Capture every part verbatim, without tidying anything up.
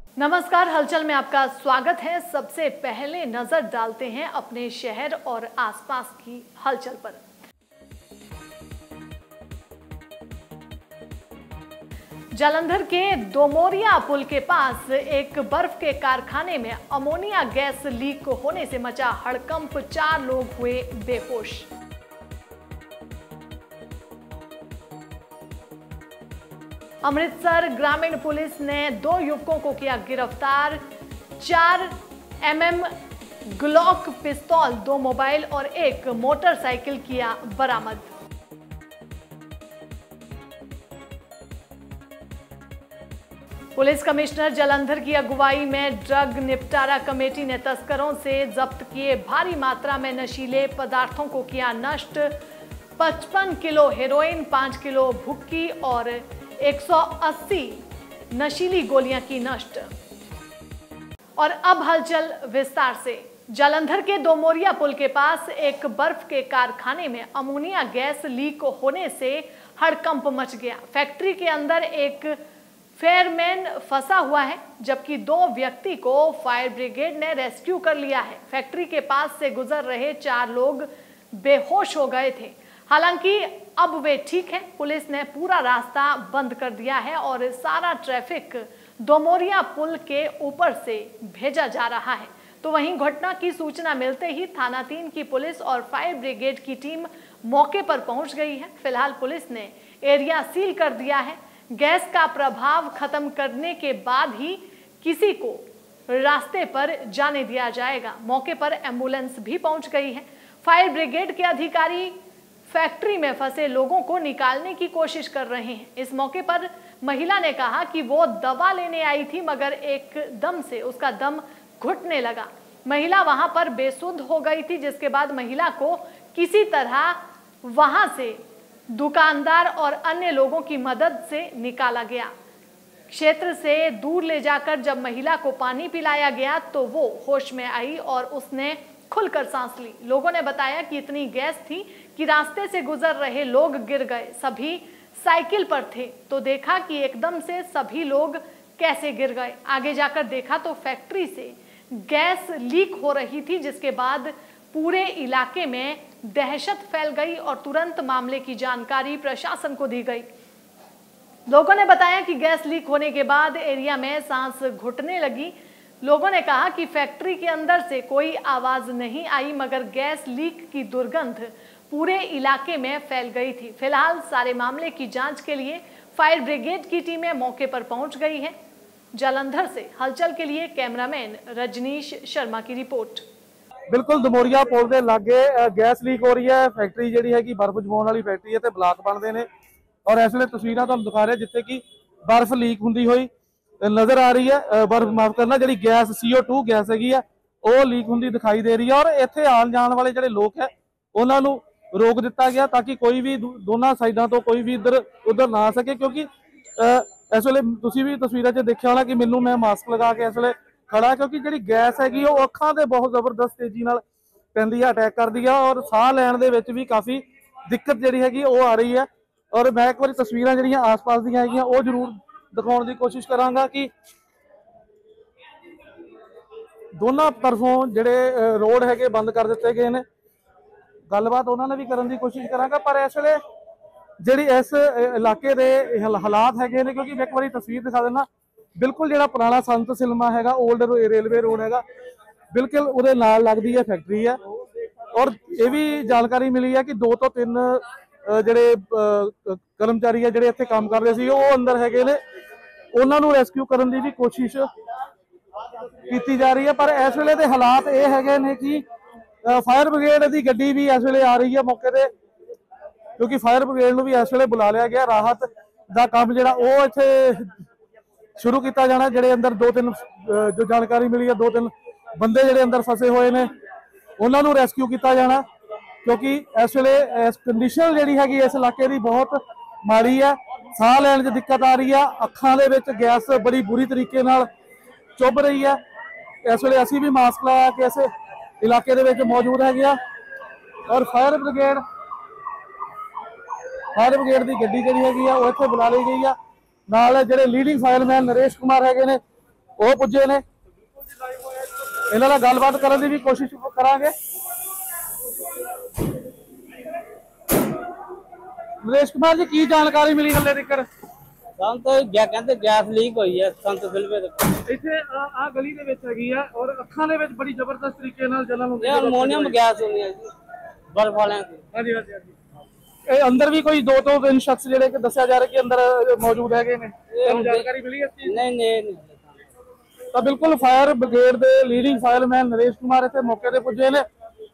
नमस्कार, हलचल में आपका स्वागत है। सबसे पहले नजर डालते हैं अपने शहर और आसपास की हलचल पर। जालंधर के दोमोरिया पुल के पास एक बर्फ के कारखाने में अमोनिया गैस लीक होने से मचा हड़कंप, चार लोग हुए बेहोश। अमृतसर ग्रामीण पुलिस ने दो युवकों को किया गिरफ्तार। चार एम एम ग्लॉक पिस्तौल, दो मोबाइल और एक मोटरसाइकिल किया बरामद। पुलिस कमिश्नर जालंधर की अगुवाई में ड्रग निपटारा कमेटी ने तस्करों से जब्त किए भारी मात्रा में नशीले पदार्थों को किया नष्ट। पचपन किलो हेरोइन, पाँच किलो भुक्की और एक सौ अस्सी नशीली गोलियां की नष्ट। और अब हलचल विस्तार से। जालंधर के दोमोरिया पुल के पास एक बर्फ के कारखाने में अमोनिया गैस लीक होने से हड़कंप मच गया। फैक्ट्री के अंदर एक फायरमैन फंसा हुआ है, जबकि दो व्यक्ति को फायर ब्रिगेड ने रेस्क्यू कर लिया है। फैक्ट्री के पास से गुजर रहे चार लोग बेहोश हो गए थे, हालांकि अब वे ठीक हैं। पुलिस ने पूरा रास्ता बंद कर दिया है और सारा ट्रैफिक दोमोरिया पुल के ऊपर से भेजा जा रहा है। तो वहीं घटना की सूचना मिलते ही थाना तीन की पुलिस और फायर ब्रिगेड की टीम मौके पर पहुंच गई है। फिलहाल पुलिस ने एरिया सील कर दिया है। गैस का प्रभाव खत्म करने के बाद ही किसी को रास्ते पर जाने दिया जाएगा। मौके पर एम्बुलेंस भी पहुंच गई है। फायर ब्रिगेड के अधिकारी फैक्ट्री में फंसे लोगों को निकालने की कोशिश कर रहे हैं। इस मौके पर महिला ने कहा कि वो दवा लेने आई थी, मगर एकदम से उसका दम घुटने लगा। महिला वहां पर बेसुध हो गई थी, जिसके बाद महिला को किसी तरह वहां से दुकानदार और अन्य लोगों की मदद से निकाला गया। क्षेत्र से दूर ले जाकर जब महिला को पानी पिलाया गया तो वो होश में आई और उसने खुलकर सांस ली। लोगों ने बताया कि इतनी गैस थी कि रास्ते से गुजर रहे लोग गिर गए। सभी साइकिल पर थे तो देखा कि एकदम से सभी लोग कैसे गिर गए। आगे जाकर देखा तो फैक्ट्री से गैस लीक हो रही थी, जिसके बाद पूरे इलाके में दहशत फैल गई और तुरंत मामले की जानकारी प्रशासन को दी गई। लोगों ने बताया कि गैस लीक होने के बाद एरिया में सांस घुटने लगी। लोगों ने कहा कि फैक्ट्री के अंदर से कोई आवाज नहीं आई, मगर गैस लीक की दुर्गंध पूरे इलाके में फैल गई थी। फिलहाल सारे मामले की जांच के लिए फायर ब्रिगेड की टीमें मौके पर पहुंच गई हैं। जालंधर से हलचल के लिए कैमरामैन रजनीश शर्मा की रिपोर्ट। बिल्कुल दोमोरिया पुल के लागे गैस लीक हो रही है। फैक्ट्री जी है कि बर्फ जमाने वाली फैक्ट्री है तो ब्लाक बनते हैं और इस वे तस्वीर तुहानूं दिखा रहे जिथे कि बर्फ लीक होंदी हुई नज़र आ रही है। बर्फ माफ करना, जी gas C O two gas हैगी है वो लीक होंदी दिखाई दे रही है। और इत्थे आन जान वाले जो लोग है उन्होंने रोक दिता गया ताकि कोई भी दोनों साइडों तो कोई भी इधर उधर ना आ सके, क्योंकि इस वे तुसीं भी तस्वीरों च देखा होना कि मैनू मैं मास्क लगा के इस वे खड़ा, क्योंकि जी गैस हैगी वो अखां ते बहुत जबरदस्त तेजी नाल पैंदी है, अटैक करती है और साह लैण दे विच भी काफ़ी दिक्कत जी हैगी वो आ रही है। और मैं एक बार तस्वीरां जिहड़ियां आस पास दी हैगियां वो जरूर दिखाने की कोशिश करांगा कि दोनों तरफों जिहड़े रोड हैगे बंद कर दिते गए ने। गलबात उन्होंने भी करने की कोशिश करांगा, पर इस वे जिहड़ी इस इलाके दे हालात हैगे ने, क्योंकि मैं एक बार तस्वीर दिखा देना। बिल्कुल जो पुराना संत सिनेमा है ओल्ड रेलवे रोड है, बिल्कुल उहदे नाल लगदी है फैक्ट्री है। और ये भी जानकारी मिली है कि दो तो तीन जिहड़े कर्मचारी है जिहड़े इत्थे काम कर रहे सी वो अंदर हैगे ने, उन्होंने रेस्क्यू करने की भी कोशिश की जा रही है। पर इस वेले दे हालात ये हैगे ने कि फायर ब्रिगेड की गड्डी भी इस वेले आ रही है मौके पर, क्योंकि फायर ब्रिगेड को भी इस वेले बुला लिया गया। राहत का काम जिहड़ा वो इत्थे शुरू किया जाना। जिहड़े अंदर दो तीन जो जानकारी मिली है, दो तीन बंदे जिहड़े अंदर फसे हुए ने उन्होंने रेस्क्यू किया जाना, क्योंकि इस वेले इस कंडीशन जिहड़ी हैगी इस इलाके की बहुत माड़ी है। साह लैण च दिक्कत आ रही है, अखां दे विच गैस बड़ी बुरी तरीके नाल चुभ रही है। इस वेले असीं भी मास्क लगा के इस इलाके दे विच मौजूद हैगे आ और फायर ब्रिगेड फायर ब्रिगेड की गड्डी जिहड़ी हैगी आ वो इत्थे बुला ली गई है। नाल जिहड़े लीडिंग फायरमैन नरेश कुमार हैगे ने ਉਹ ਪੁੱਜੇ ਨੇ, ਇਹਨਾਂ ਨਾਲ ਗੱਲਬਾਤ ਕਰਨ ਦੀ ਵੀ ਕੋਸ਼ਿਸ਼ ਕਰਾਂਗੇ। ਨਰੇਸ਼ ਕੁਮਾਰ ਜੀ, ਕੀ ਜਾਣਕਾਰੀ ਮਿਲੀ ਹਲੇ ਤੱਕ? ਸਾਨੂੰ ਤਾਂ ਗਿਆ ਕਹਿੰਦੇ ਗੈਸ ਲੀਕ ਹੋਈ ਹੈ ਸੰਤ ਫਿਲਵੇ ਦੇ ਇੱਥੇ ਆ ਗਲੀ ਦੇ ਵਿੱਚ ਹੈਗੀ ਆ, ਔਰ ਅੱਖਾਂ ਦੇ ਵਿੱਚ ਬੜੀ ਜ਼ਬਰਦਸਤ ਤਰੀਕੇ ਨਾਲ ਜਲਨ ਹੁੰਦੀ ਹੈ। ਇਹ ਅਮੋਨੀਅਮ ਗੈਸ ਹੁੰਦੀ ਹੈ ਜੀ ਬਰਫ ਵਾਲਿਆਂ ਦੀ। ਹਾਂਜੀ ਹਾਂਜੀ ਹਾਂਜੀ। ਇਹ ਅੰਦਰ ਵੀ ਕੋਈ ਦੋ ਤੋਂ ਤਿੰਨ ਸ਼ਖਸ ਜਿਹੜੇ ਕਿ ਦੱਸਿਆ ਜਾ ਰਿਹਾ ਕਿ ਅੰਦਰ ਮੌਜੂਦ ਹੈਗੇ ਨੇ, ਜਾਣਕਾਰੀ ਮਿਲੀ ਇਸ ਚੀਜ਼? ਨਹੀਂ ਨਹੀਂ। ਤਾਂ ਬਿਲਕੁਲ ਫਾਇਰ ਬ੍ਰਿਗੇਡ ਦੇ ਲੀਡਿੰਗ ਫਾਇਰਮੈਨ ਨਰੇਸ਼ ਕੁਮਾਰ ਇੱਥੇ ਮੌਕੇ ਤੇ ਪੁੱਜੇ ਨੇ।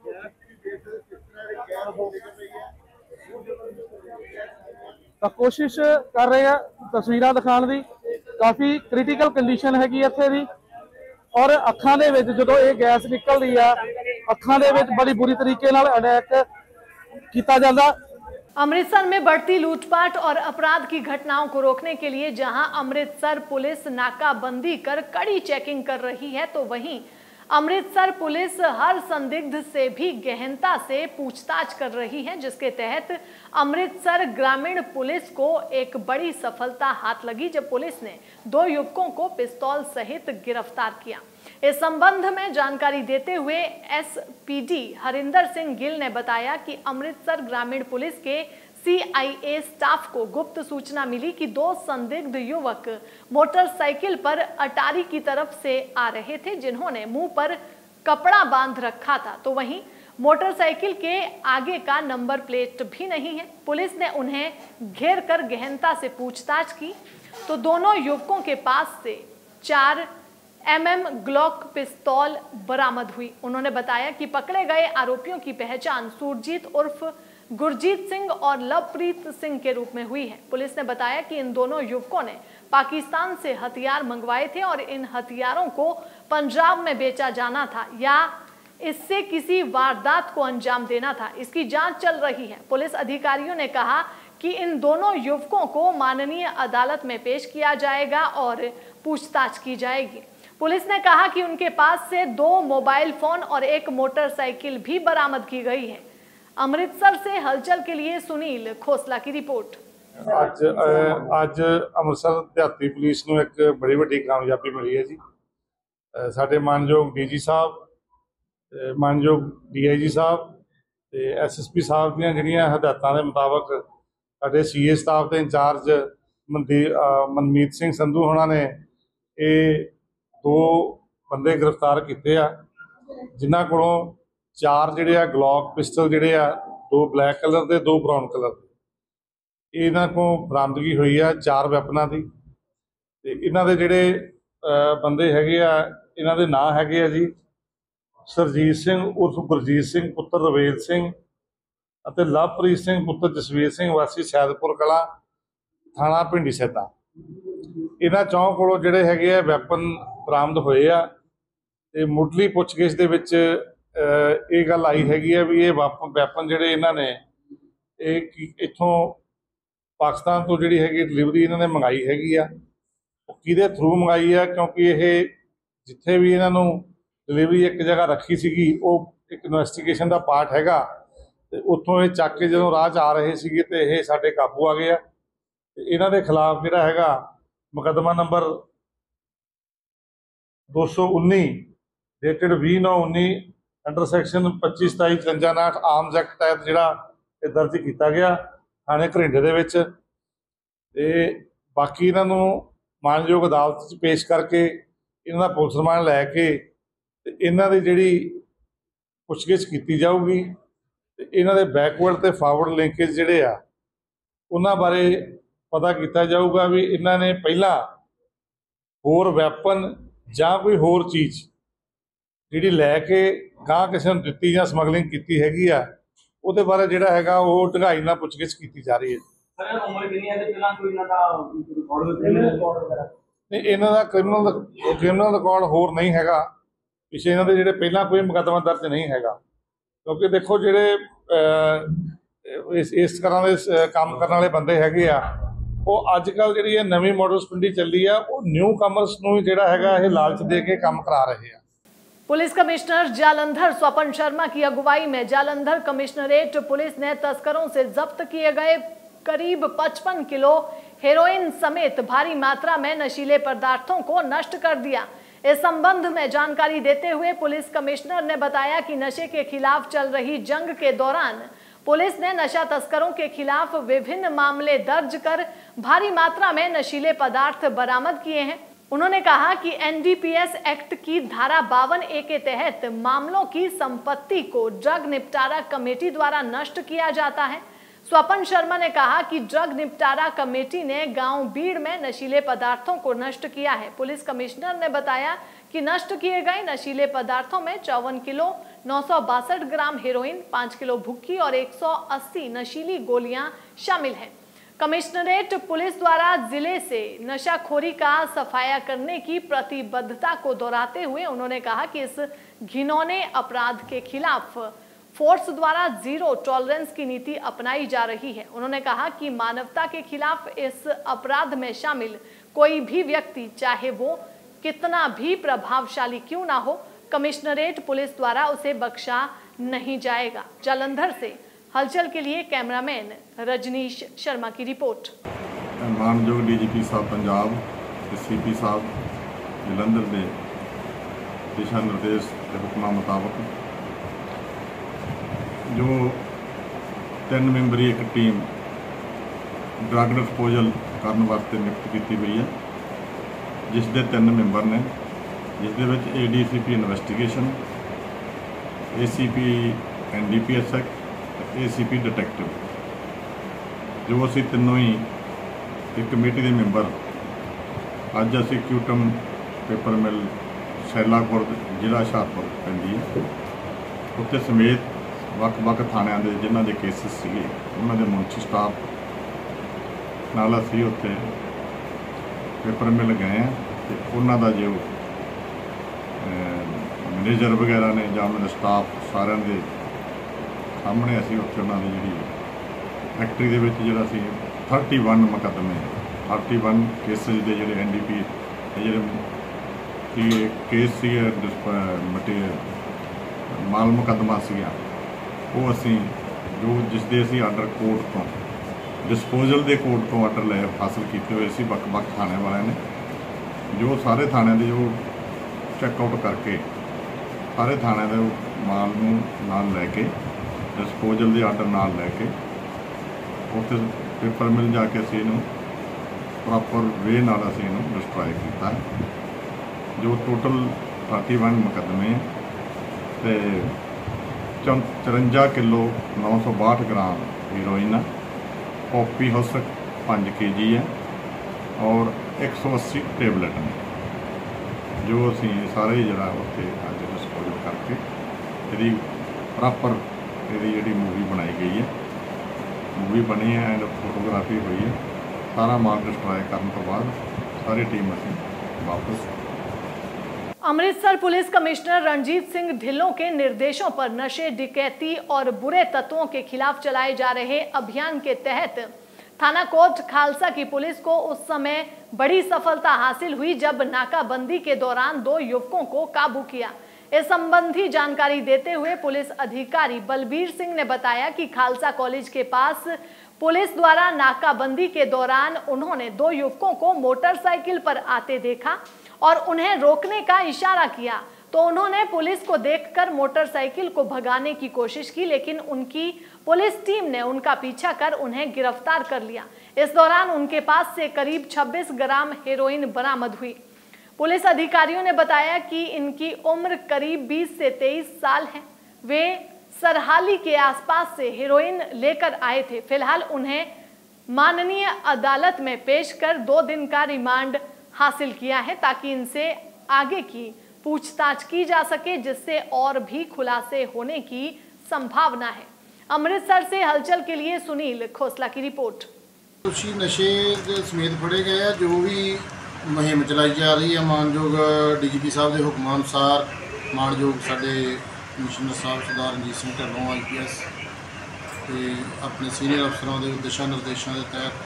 ਤਾਂ ਕੋਸ਼ਿਸ਼ ਕਰ ਰਹੇ ਆ ਤਸਵੀਰਾਂ ਦਿਖਾਉਣ ਦੀ। ਕਾਫੀ ਕ੍ਰਿਟੀਕਲ ਕੰਡੀਸ਼ਨ ਹੈਗੀ ਇੱਥੇ ਦੀ, ਔਰ ਅੱਖਾਂ ਦੇ ਵਿੱਚ ਜਦੋਂ ਇਹ ਗੈਸ ਨਿਕਲਦੀ ਆ, ਅੱਖਾਂ ਦੇ ਵਿੱਚ बड़ी बुरी तरीके नाल अटैक किया जाता। अमृतसर में बढ़ती लूटपाट और अपराध की घटनाओं को रोकने के लिए जहां अमृतसर पुलिस नाकाबंदी कर कड़ी चेकिंग कर रही है, तो वहीं अमृतसर पुलिस हर संदिग्ध से भी गहनता से पूछताछ कर रही है, जिसके तहत अमृतसर ग्रामीण पुलिस को एक बड़ी सफलता हाथ लगी जब पुलिस ने दो युवकों को पिस्तौल सहित गिरफ्तार किया। इस संबंध में जानकारी देते हुए एसपीडी हरिंदर सिंह गिल ने बताया कि अमृतसर ग्रामीण पुलिस के सीआईए स्टाफ को गुप्त सूचना मिली कि दो संदिग्ध युवक मोटरसाइकिल पर अटारी की तरफ से आ रहे थे, जिन्होंने मुंह पर कपड़ा बांध रखा था, तो वहीं मोटरसाइकिल के आगे का नंबर प्लेट भी नहीं है। पुलिस ने उन्हें घेर कर गहनता से पूछताछ की तो दोनों युवकों के पास से चार एमएम ग्लॉक पिस्तौल बरामद हुई। उन्होंने बताया कि पकड़े गए आरोपियों की पहचान सुरजीत उर्फ गुरजीत सिंह और लवप्रीत सिंह के रूप में हुई है। पुलिस ने बताया कि इन दोनों युवकों ने पाकिस्तान से हथियार मंगवाए थे और इन हथियारों को पंजाब में बेचा जाना था या इससे किसी वारदात को अंजाम देना था। इसकी जांच चल रही है। पुलिस अधिकारियों ने कहा कि इन दोनों युवकों को माननीय अदालत में पेश किया जाएगा और पूछताछ की जाएगी। पुलिस ने कहा कि उनके पास से दो मोबाइल फोन और एक मोटरसाइकिल भी बरामद की गई है। अमृतसर से हलचल के लिए सुनील खोसला की रिपोर्ट। ਅੱਜ ਅੱਜ ਅੰਮ੍ਰਿਤਸਰ ਦਿਹਾਤੀ ਪੁਲਿਸ ਨੂੰ ਇੱਕ ਬੜੀ ਵੱਡੀ ਕਾਮਯਾਬੀ ਮਿਲੀ ਹੈ ਜੀ। ਸਾਡੇ ਮਾਨਯੋਗ ਡੀਜੀ ਸਾਹਿਬ, ਮਾਨਯੋਗ ਡੀਆਈਜੀ ਸਾਹਿਬ ਤੇ ਐਸਐਸਪੀ ਸਾਹਿਬ ਦੀਆਂ ਜਿਹੜੀਆਂ ਹਦਾਇਤਾਂ ਦੇ ਮੁਤਾਬਕ ਸਾਡੇ ਸੀਏ ਸਟਾਫ ਦੇ ਇੰਚਾਰਜ ਮਨਮੀਤ ਸਿੰਘ ਸੰਧੂ ਹੋਣਾ ਨੇ ਇਹ ਦੋ ਬੰਦੇ ਗ੍ਰਿਫਤਾਰ ਕੀਤੇ ਆ, ਜਿਨ੍ਹਾਂ ਕੋਲੋਂ ਚਾਰ ਜਿਹੜੇ ਆ ਗਲੌਕ ਪਿਸਟਲ ਜਿਹੜੇ ਆ, ਦੋ ਬਲੈਕ ਕਲਰ ਦੇ ਦੋ ਬਰਾਊਨ ਕਲਰ ਦੇ, ਇਹਨਾਂ ਕੋਲ ਬਰਾਮਦਗੀ ਹੋਈ ਆ ਚਾਰ ਵੈਪਨਾਂ ਦੀ। ਤੇ ਇਹਨਾਂ ਦੇ ਜਿਹੜੇ ਬੰਦੇ ਹੈਗੇ ਆ, ਇਹਨਾਂ ਦੇ ਨਾਂ ਹੈਗੇ ਆ ਜੀ ਸਰਜੀਤ ਸਿੰਘ ਉਰਫ ਗੁਰਜੀਤ ਸਿੰਘ ਪੁੱਤਰ ਰਵੇਲ ਸਿੰਘ ਅਤੇ ਲਵਪ੍ਰੀਤ ਸਿੰਘ ਪੁੱਤਰ ਜਸਵੀਰ ਸਿੰਘ ਵਾਸੀ ਸੈਦਪੁਰ ਕਲਾਂ ਥਾਣਾ ਪਿੰਡੀ ਸੈਦਾ। ਇਹਨਾਂ ਚੌਂ ਕੋਲੋਂ ਜਿਹੜੇ ਹੈਗੇ ਆ ਵੈਪਨ ਬਰਾਮਦ ਹੋਏ ਆ। ਤੇ ਮੁੱਢਲੀ ਪੁੱਛਗਿੱਛ ਦੇ ਵਿੱਚ ਇਹ ਗੱਲ ਆਈ ਹੈਗੀ ਆ ਵੀ ਇਹ ਵੈਪਨ ਜਿਹੜੇ ਇਹਨਾਂ ਨੇ ਇਹ ਇੱਥੋਂ ਪਾਕਿਸਤਾਨ ਤੋਂ ਜਿਹੜੀ ਹੈਗੀ ਡਿਲੀਵਰੀ ਇਹਨਾਂ ਨੇ ਮੰਗਾਈ ਹੈਗੀ ਆ। ਉਹ ਕਿਹਦੇ ਥਰੂ ਮੰਗਾਈ ਆ, ਕਿਉਂਕਿ ਇਹ ਜਿੱਥੇ ਵੀ ਇਹਨਾਂ ਨੂੰ ਡਿਲੀਵਰੀ ਇੱਕ ਜਗ੍ਹਾ ਰੱਖੀ ਸੀਗੀ ਉਹ ਇੱਕ ਇਨਵੈਸਟੀਗੇਸ਼ਨ ਦਾ ਪਾਰਟ ਹੈਗਾ। ਤੇ ਉੱਥੋਂ ਇਹ ਚੱਕ ਕੇ ਜਦੋਂ ਰਾਹ 'ਚ ਆ ਰਹੇ ਸੀਗੇ ਤੇ ਇਹ ਸਾਡੇ ਕਾਬੂ ਆ ਗਏ ਆ। ਤੇ ਇਹਨਾਂ ਦੇ ਖਿਲਾਫ ਜਿਹੜਾ ਹੈਗਾ ਮੁਕੱਦਮਾ ਨੰਬਰ ਦੋ ਸੌ ਉੱਨੀ ਡੇਟਡ ਵੀਹ ਨੌ ਉੱਨੀ ਅੰਡਰ ਸੈਕਸ਼ਨ ਪੱਚੀ ਸਤਾਈ ਚੁਰੰਜਾ ਉਨਾਹਠ ਆਰਮਜ਼ ਐਕਟ ਤਹਿਤ ਜਿਹੜਾ ਇਹ ਦਰਜ ਕੀਤਾ ਗਿਆ ਥਾਣੇ ਘਰਿੰਡੇ ਦੇ ਵਿੱਚ। ਤੇ ਬਾਕੀ ਇਹਨਾਂ ਨੂੰ ਮਾਨਯੋਗ ਅਦਾਲਤ 'ਚ ਪੇਸ਼ ਕਰਕੇ ਇਹਨਾਂ ਦਾ ਪੁਲਿਸ ਰਿਮਾਂਡ ਲੈ ਕੇ ਤੇ ਇਹਨਾਂ ਦੀ ਜਿਹੜੀ ਪੁੱਛਗਿੱਛ ਕੀਤੀ ਜਾਊਗੀ। ਤੇ ਇਹਨਾਂ ਦੇ ਬੈਕਵਰਡ ਤੇ ਫਾਰਵਰਡ ਲਿੰਕੇਜ ਜਿਹੜੇ ਆ ਉਹਨਾਂ ਬਾਰੇ ਪਤਾ ਕੀਤਾ ਜਾਊਗਾ ਵੀ ਇਹਨਾਂ ਨੇ ਪਹਿਲਾਂ ਹੋਰ ਵੈਪਨ ਜਾਂ ਕੋਈ ਹੋਰ ਚੀਜ਼ ਜਿਹੜੀ ਲੈ ਕੇ ਗਾਂ ਕਿਸੇ ਨੂੰ ਦਿੱਤੀ ਜਾਂ ਸਮਗਲਿੰਗ ਕੀਤੀ ਹੈਗੀ ਆ, ਉਹਦੇ ਬਾਰੇ ਜਿਹੜਾ ਹੈਗਾ ਉਹ ਢੰਗਾਈ ਨਾਲ ਪੁੱਛਗਿੱਛ ਕੀਤੀ ਜਾ ਰਹੀ ਹੈ। ਸਰ ਉਮਰ ਕਿੰਨੀ ਹੈ ਤੇ ਪਹਿਲਾਂ ਕੋਈ ਇਹਨਾਂ ਦਾ ਰਿਕਾਰਡ ਵਗੈਰਾ ਨਹੀਂ, ਇਹਨਾਂ ਦਾ ਕ੍ਰਿਮੀਨਲ ਕ੍ਰਿਮੀਨਲ ਰਿਕਾਰਡ ਹੋਰ ਨਹੀਂ ਹੈਗਾ। ਪਿੱਛੇ ਇਹਨਾਂ ਦੇ ਜਿਹੜੇ ਪਹਿਲਾਂ ਕੋਈ ਮੁਕੱਦਮਾ ਦਰਜ ਨਹੀਂ ਹੈਗਾ, ਕਿਉਂਕਿ ਦੇਖੋ ਜਿਹੜੇ ਇਸ ਇਸ ਤਰ੍ਹਾਂ ਦੇ ਕੰਮ ਕਰਨ ਵਾਲੇ ਬੰਦੇ ਹੈਗੇ ਆ ਉਹ ਅੱਜ ਕੱਲ੍ਹ ਜਿਹੜੀ ਇਹ ਨਵੀਂ ਮਾਡਲ ਸਪਿੰਡੀ ਚੱਲੀ ਆ ਉਹ ਨਿਊ ਕਮਰਸ ਨੂੰ ਜਿਹੜਾ ਹੈਗਾ ਇਹ ਲਾਲਚ ਦੇ ਕੇ ਕੰਮ ਕਰਾ ਰਹੇ ਆ। पुलिस कमिश्नर जालंधर स्वपन शर्मा की अगुवाई में जालंधर कमिश्नरेट पुलिस ने तस्करों से जब्त किए गए करीब पचपन किलो हेरोइन समेत भारी मात्रा में नशीले पदार्थों को नष्ट कर दिया। इस संबंध में जानकारी देते हुए पुलिस कमिश्नर ने बताया कि नशे के खिलाफ चल रही जंग के दौरान पुलिस ने नशा तस्करों के खिलाफ विभिन्न मामले दर्ज कर भारी मात्रा में नशीले पदार्थ बरामद किए हैं। उन्होंने कहा कि N D P S act की धारा बावन ए के तहत मामलों की संपत्ति को ड्रग निपटारा कमेटी द्वारा नष्ट किया जाता है। स्वपन शर्मा ने कहा कि ड्रग निपटारा कमेटी ने गांव बीड़ में नशीले पदार्थों को नष्ट किया है। पुलिस कमिश्नर ने बताया कि नष्ट किए गए नशीले पदार्थों में चौवन किलो नौ सौ बासठ ग्राम हेरोइन, पाँच किलो भुक्की और एक सौ अस्सी नशीली गोलियां शामिल हैं। कमिश्नरेट पुलिस द्वारा जिले से नशाखोरी का सफाया करने की प्रतिबद्धता को दोहराते हुए उन्होंने कहा कि इस घिनौने अपराध के खिलाफ फोर्स द्वारा जीरो टॉलरेंस की नीति अपनाई जा रही है। उन्होंने कहा कि मानवता के खिलाफ इस अपराध में शामिल कोई भी व्यक्ति, चाहे वो कितना भी प्रभावशाली क्यों ना हो, कमिश्नरेट पुलिस द्वारा उसे बख्शा नहीं जाएगा। जालंधर से हलचल के लिए कैमरामैन रजनीश शर्मा की रिपोर्ट। मानयोग डी जी पी साहब पंजाब ते सी पी साहब जलंधर के दिशा निर्देश के हुक्मां मुताबक जो तीन मैंबरी एक टीम ड्रग डिस्पोजल करने वास्ते नियुक्त की गई है, जिस दे तीन मैंबर ने, जिस दे विच A D C P investigation, A C P N D P S act, A C P detective, जो असी तीनों ही एक कमेटी के मैंबर अज असी क्यूटम पेपर मिल सैलापुर जिला हुशियारपुर पैंदी है, उत्ते समेत ਵੱਖ-ਵੱਖ थाणियां दे जिन्हां दे केसिस सीगे उन्हां दे मुंशी स्टाफ नाल असीं उत्थे पेपर मिल गए हैं ते उन्हां दा जो मैनेजर वगैरह ने जां उन्हां दे स्टाफ सारिਆਂ ਦੇ सामने असीं उत्थे उन्हां दी जिहड़ी फैक्ट्री दे विच जिहड़ा असीं थर्टी वन मुकदमे थर्टी वन केसिस दे जिहड़े एन डी पी जिहड़े केस सीगे मटीरियल माल मुकदमा सीगा वो असी जो जिसके असी आर्डर कोर्ट तो डिस्पोजल के कोर्ट तो आर्डर ले हासिल किए हुए सी वक्-वक् थाने वाले ने, जो सारे थाने के जो चैकआउट करके सारे थाने के माल नूं नाल लैके डिस्पोजल के आर्डर नाल लैके उत्थे पेपर मिल जाके असी इनू प्रॉपर वे नाल असी इनू डिस्ट्रॉय किया। जो टोटल थर्टी वन मुकदमे ते चौरंजा किलो नौ सौ बाहठ ग्राम हीरोइन, पॉपी हाउस पाँच के जी है और एक सौ अस्सी टेबलेट ने, जो असी सारे जरा उत्थे अज डिस्पोजल करके यदि प्रॉपर यदि जी मूवी बनाई गई है, मूवी बनी है एंड फोटोग्राफी हुई है, सारा माल डिस्ट्रॉय करने तो बाद सारी टीम असी वापस। अमृतसर पुलिस कमिश्नर रणजीत सिंह ढिल्लों के निर्देशों पर नशे, डकैती और बुरे तत्वों के खिलाफ चलाए जा रहे अभियान के तहत थाना कोट खालसा की पुलिस को उस समय बड़ी सफलता हासिल हुई जब नाकाबंदी के दौरान दो युवकों को काबू किया। इस संबंधी जानकारी देते हुए पुलिस अधिकारी बलबीर सिंह ने बताया कि खालसा कॉलेज के पास पुलिस द्वारा नाकाबंदी के दौरान उन्होंने दो युवकों को मोटरसाइकिल पर आते देखा और उन्हें रोकने का इशारा किया, तो उन्होंने पुलिस को देखकर मोटरसाइकिल को भगाने की कोशिश की, लेकिन उनकी पुलिस टीम ने उनका पीछा कर उन्हें गिरफ्तार कर लिया। इस दौरान उनके पास से करीब छब्बीस ग्राम हेरोइन बरामद हुई। पुलिस अधिकारियों ने बताया कि इनकी उम्र करीब बीस से तेईस साल है। वे सरहाली के आसपास से हेरोइन लेकर आए थे। फिलहाल उन्हें माननीय अदालत में पेश कर दो दिन का रिमांड हासिल किया है ताकि इनसे आगे की पूछताछ की जा सके, जिससे और भी खुलासे होने की संभावना है। अमृतसर से हलचल के लिए सुनील खोसला की रिपोर्ट। दोषी नशे समेत फड़े गए हैं, जो भी मुहिम चलाई जा रही है मानयोग डी जी पी साहब के हुक्म अनुसार, मानयोग साडे कमिश्नर साहब Sardar Ranjit Singh Dhillon I P S अपने सीनियर अफसरों के दिशा निर्देशों के तहत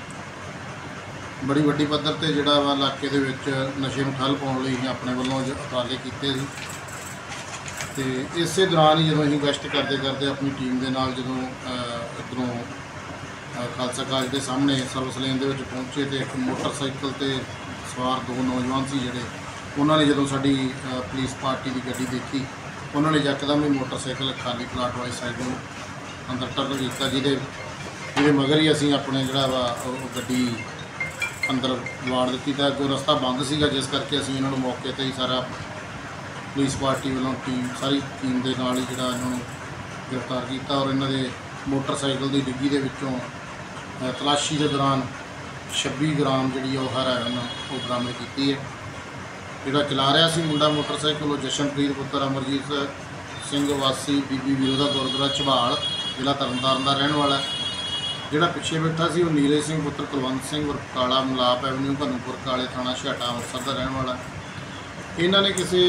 बड़ी वड्डी पद्धर ते जिहड़ा वा इलाके दे विच नशे नूं ठੱਲ पाउण लई अपने वल्लों उपाले कीते सी ते इसे दौरान ही जदों असीं गश्त करते करते अपनी टीम के नाल जदों इधरों ਖਾਲਸਾ ਕਾਲਜ ਦੇ ਸਾਹਮਣੇ ਸਰਵਿਸ ਲੇਨ ਦੇ ਵਿੱਚ ਪਹੁੰਚੇ ਤੇ ਇੱਕ ਮੋਟਰਸਾਈਕਲ ਤੇ ਸਵਾਰ ਦੋ ਨੌਜਵਾਨ ਸੀ ਜਿਹੜੇ ਉਹਨਾਂ ਨੇ ਜਦੋਂ ਸਾਡੀ ਪੁਲਿਸ ਪਾਰਟੀ ਦੀ ਗੱਡੀ ਦੇਖੀ ਉਹਨਾਂ ਨੇ ਯਕਦਮ ਹੀ ਮੋਟਰਸਾਈਕਲ ਖਾਲੀ ਪਲਾਟ ਵਾਲੀ ਸਾਈਡ ਨੂੰ ਅੰਦਰ ਟਰਨ ਕੀਤਾ ਜਿਹਦੇ ਜਿਹਦੇ ਮਗਰ ਹੀ ਅਸੀਂ ਆਪਣੇ ਜਿਹੜਾ ਵਾ ਉਹ ਗੱਡੀ ਅੰਦਰ ਵਾੜ ਦਿੱਤੀ ਤਾਂ ਅੱਗੋਂ ਰਸਤਾ ਬੰਦ ਸੀਗਾ ਜਿਸ ਕਰਕੇ ਅਸੀਂ ਇਹਨਾਂ ਨੂੰ ਮੌਕੇ ਤੇ ਹੀ ਸਾਰਾ ਪੁਲਿਸ ਪਾਰਟੀ ਵੱਲੋਂ ਟੀਮ ਸਾਰੀ ਟੀਮ ਦੇ ਨਾਲ ਹੀ ਜਿਹੜਾ ਇਹਨਾਂ ਨੂੰ ਗ੍ਰਿਫਤਾਰ ਕੀਤਾ ਔਰ ਇਹਨਾਂ ਦੇ ਮੋਟਰਸਾਈਕਲ ਦੀ ਡਿੱਗੀ ਦੇ ਵਿੱਚੋਂ ਤਲਾਸ਼ੀ ਦੇ ਦੌਰਾਨ ਛੱਬੀ ਗ੍ਰਾਮ ਜਿਹੜੀ ਉਹ ਹੈਰੋਇਨ ਉਹ ਬਰਾਮਦ ਕੀਤੀ ਹੈ। ਜਿਹੜਾ ਚਲਾ ਰਿਹਾ ਸੀ ਮੁੰਡਾ ਮੋਟਰਸਾਈਕਲ ਉਹ ਜਸ਼ਨਪ੍ਰੀਤ ਪੁੱਤਰ ਅਮਰਜੀਤ ਸਿੰਘ ਵਾਸੀ ਬੀਬੀ ਵਿਰੋਧਾ ਗੁਰਦੁਆਰਾ ਝਬਾਲ ਜ਼ਿਲ੍ਹਾ ਤਰਨਤਾਰਨ ਦਾ ਰਹਿਣ ਵਾਲਾ। ਜਿਹੜਾ ਪਿੱਛੇ ਬੈਠਾ ਸੀ ਉਹ ਨੀਰਜ ਸਿੰਘ ਪੁੱਤਰ ਕੁਲਵੰਤ ਸਿੰਘ ਉਰਫ ਕਾਲਾ ਮਲਾਪ ਐਵਨਿਊ ਭਨੂਪੁਰ ਕਾਲੇ ਥਾਣਾ ਛਾਟਾ ਅੰਮ੍ਰਿਤਸਰ ਦਾ ਰਹਿਣ ਵਾਲਾ। ਇਹਨਾਂ ਨੇ ਕਿਸੇ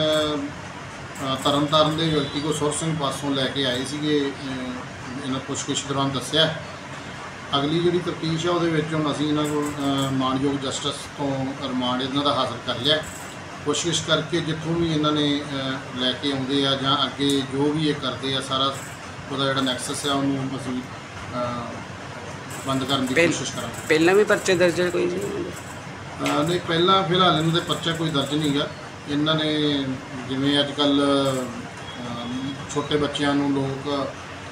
ਤਰਨਤਾਰਨ ਦੇ ਵਿਅਕਤੀ ਕੋ ਸੁਰ ਸਿੰਘ ਪਾਸੋਂ ਲੈ ਕੇ ਆਏ ਸੀਗੇ। ਇਹਨਾਂ ਪੁੱਛਗਿੱਛ ਦੌਰਾਨ ਦੱਸਿਆ। ਅਗਲੀ ਜਿਹੜੀ ਤਫਤੀਸ਼ ਆ ਉਹਦੇ ਵਿੱਚ ਹੁਣ ਅਸੀਂ ਇਹਨਾਂ ਕੋਲ ਮਾਨਯੋਗ ਜਸਟਿਸ ਤੋਂ ਰਿਮਾਂਡ ਇਹਨਾਂ ਦਾ ਹਾਸਲ ਕਰ ਲਿਆ। ਕੋਸ਼ਿਸ਼ ਕਰਕੇ ਜਿੱਥੋਂ ਵੀ ਇਹਨਾਂ ਨੇ ਲੈ ਕੇ ਆਉਂਦੇ ਆ ਜਾਂ ਅੱਗੇ ਜੋ ਵੀ ਇਹ ਕਰਦੇ ਆ ਸਾਰਾ ਉਹਦਾ ਜਿਹੜਾ ਨੈਕਸਸ ਆ ਉਹਨੂੰ ਅਸੀਂ ਬੰਦ ਕਰਨ ਦੀ ਕੋਸ਼ਿਸ਼ ਕਰਾਂਗੇ। ਪਹਿਲਾਂ ਵੀ ਪਰਚੇ ਦਰਜ ਕੋਈ ਨਹੀਂ? ਨਹੀਂ, ਪਹਿਲਾਂ ਫਿਲਹਾਲ ਇਹਨਾਂ ਦੇ ਪਰਚਾ ਕੋਈ ਦਰਜ ਨਹੀਂ ਗਾ। ਇਹਨਾਂ ਨੇ ਜਿਵੇਂ ਅੱਜ ਕੱਲ੍ਹ ਛੋਟੇ ਬੱਚਿਆਂ ਨੂੰ ਲੋਕ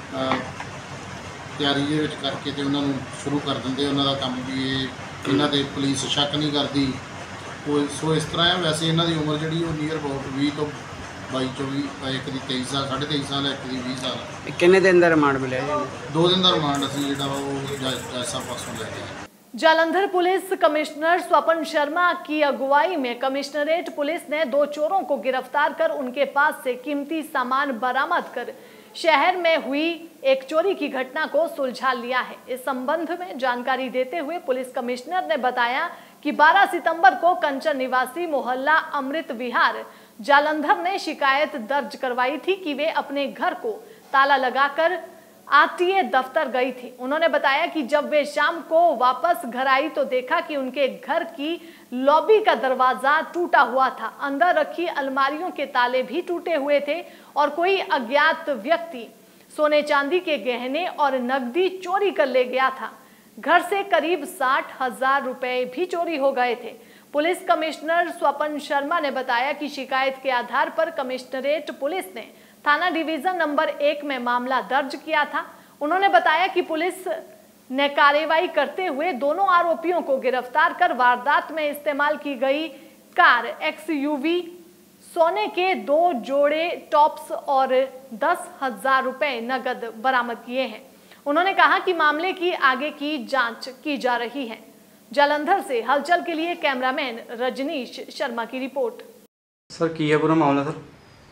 ਤਿਆਰੀ ਦੇ ਵਿੱਚ ਕਰਕੇ ਤੇ ਉਹਨਾਂ ਨੂੰ ਸ਼ੁਰੂ ਕਰ ਦਿੰਦੇ ਉਹਨਾਂ ਦਾ ਕੰਮ ਵੀ ਇਹ ਇਹਨਾਂ 'ਤੇ ਪੁਲਿਸ ਸ਼ੱਕ ਨਹੀਂ ਕਰਦੀ ਕੋਈ। ਸੋ ਇਸ ਤਰ੍ਹਾਂ ਹੈ। ਵੈਸੇ ਇਹਨਾਂ ਦੀ ਉਮਰ ਜਿਹੜੀ ਉਹ ਨੀਅਰ ਅਬਾਊਟ ਵੀਹ ਤੋਂ ਬਾਈ ਚੌਵੀ, ਇੱਕ ਦੀ ਤੇਈ ਸਾਲ, ਸਾਢੇ ਤੇਈ ਸਾਲ, ਇੱਕ ਦੀ ਵੀਹ ਸਾਲ। ਕਿੰਨੇ ਦਿਨ ਦਾ ਰਿਮਾਂਡ ਮਿਲਿਆ ਜੀ? दो दिन का रिमांड असीं जिहड़ा वा वो जज साहब पासों लैके आए। जालंधर पुलिस कमिश्नर स्वपन शर्मा की अगुवाई में कमिश्नरेट पुलिस ने दो चोरों को गिरफ्तार कर उनके पास से कीमती सामान बरामद कर शहर में हुई एक चोरी की घटना को सुलझा लिया है। इस संबंध में जानकारी देते हुए पुलिस कमिश्नर ने बताया कि बारह सितंबर को कंचन निवासी मोहल्ला अमृत विहार जालंधर ने शिकायत दर्ज करवाई थी कि वे अपने घर को ताला लगाकर आरटीए दफ्तर गई थी। उन्होंने बताया कि जब वे शाम को वापस घर आई तो देखा कि उनके घर की लॉबी का दरवाजा टूटा हुआ था, अंदर रखी अलमारियों के ताले भी टूटे हुए थे और कोई अज्ञात व्यक्ति सोने चांदी के गहने और नकदी चोरी कर ले गया था। घर से करीब साठ हजार रुपए भी चोरी हो गए थे। पुलिस कमिश्नर स्वपन शर्मा ने बताया कि शिकायत के आधार पर कमिश्नरेट पुलिस ने थाना डिवीजन नंबर एक में मामला दर्ज किया था। उन्होंने बताया कि पुलिस ने कार्रवाई करते हुए दोनों आरोपियों को गिरफ्तार कर वारदात में इस्तेमाल की गई कार, एक्सयूवी, सोने के दो जोड़े टॉप्स और दस हजार रुपए नगद बरामद किए हैं। उन्होंने कहा कि मामले की आगे की जांच की जा रही है। जालंधर से हलचल के लिए कैमरामैन रजनीश शर्मा की रिपोर्ट। सर की है पूरा मामला? सर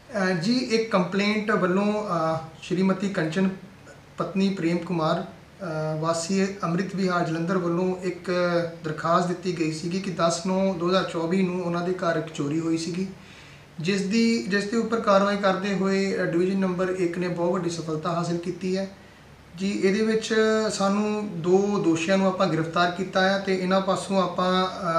जी एक कंप्लेंट वालों श्रीमती कंचन पत्नी प्रेम कुमार वासी अमृत विहार जलंधर वालों एक दरखास्त दी गई सी कि दस नौ दो हज़ार चौबी नूं उन्हां दे घर एक चोरी हुई सी जिस दी जिस दे उपर कार्रवाई करते हुए डिवीजन नंबर एक ने बहुत वड्डी सफलता हासिल की है जी। इहदे विच सानू दो दोषियों नूं आपां गिरफ्तार किया है तो इन्हां पासों आपां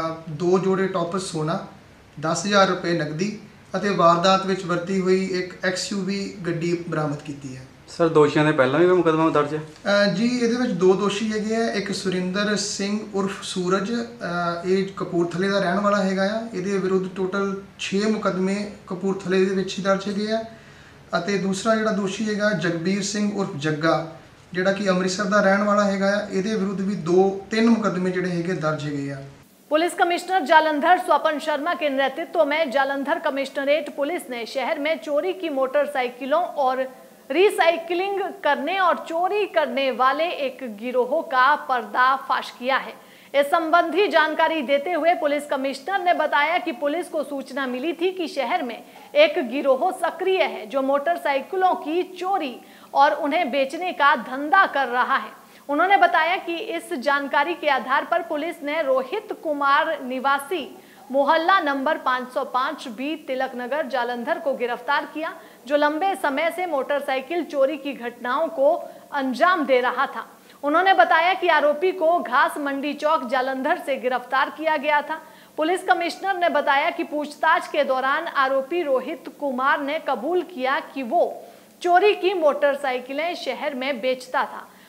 दो जोड़े टॉपस सोना, दस हज़ार रुपये नकदी ਅਤੇ ਵਾਰਦਾਤ ਵਿੱਚ ਵਰਤੀ ਹੋਈ ਇੱਕ ਐਕਸਯੂਵੀ ਗੱਡੀ ਬਰਾਮਦ ਕੀਤੀ ਹੈ। ਸਰ ਦੋਸ਼ੀਆਂ ਦੇ ਪਹਿਲਾਂ ਵੀ ਮੁਕੱਦਮਾ ਦਰਜ ਹੈ? ਜੀ ਇਹਦੇ ਵਿੱਚ ਦੋ ਦੋਸ਼ੀ ਹੈਗੇ ਆ। ਇੱਕ ਸੁਰਿੰਦਰ ਸਿੰਘ ਉਰਫ ਸੂਰਜ, ਇਹ ਕਪੂਰਥਲੇ ਦਾ ਰਹਿਣ ਵਾਲਾ ਹੈਗਾ ਆ। ਇਹਦੇ ਵਿਰੁੱਧ ਟੋਟਲ ਛੇ ਮੁਕੱਦਮੇ ਕਪੂਰਥਲੇ ਦੇ ਵਿੱਚ ਹੀ ਦਰਜ ਹੈਗੇ ਆ। ਅਤੇ ਦੂਸਰਾ ਜਿਹੜਾ ਦੋਸ਼ੀ ਹੈਗਾ ਜਗਬੀਰ ਸਿੰਘ ਉਰਫ ਜੱਗਾ, ਜਿਹੜਾ ਕਿ ਅੰਮ੍ਰਿਤਸਰ ਦਾ ਰਹਿਣ ਵਾਲਾ ਹੈਗਾ ਆ। ਇਹਦੇ ਵਿਰੁੱਧ ਵੀ ਦੋ ਤਿੰਨ ਮੁਕੱਦਮੇ ਜਿਹੜੇ ਹੈਗੇ ਦਰਜ ਹੈਗੇ ਆ। पुलिस कमिश्नर जालंधर स्वपन शर्मा के नेतृत्व में जालंधर कमिश्नरेट पुलिस ने शहर में चोरी की मोटरसाइकिलों और रिसाइकिलिंग करने और चोरी करने वाले एक गिरोह का पर्दाफाश किया है। इस संबंधी जानकारी देते हुए पुलिस कमिश्नर ने बताया कि पुलिस को सूचना मिली थी कि शहर में एक गिरोह सक्रिय है जो मोटरसाइकिलों की चोरी और उन्हें बेचने का धंधा कर रहा है। उन्होंने बताया कि इस जानकारी के आधार पर पुलिस ने रोहित कुमार निवासी मोहल्ला नंबर पाँच सौ पाँच बी तिलक नगर जालंधर को गिरफ्तार किया, जो लंबे समय से मोटरसाइकिल चोरी की घटनाओं को अंजाम दे रहा था। उन्होंने बताया कि आरोपी को घास मंडी चौक जालंधर से गिरफ्तार किया गया था। पुलिस कमिश्नर ने बताया कि पूछताछ के दौरान आरोपी रोहित कुमार ने कबूल किया कि वो चोरी की मोटरसाइकिलें शहर में बेचता था।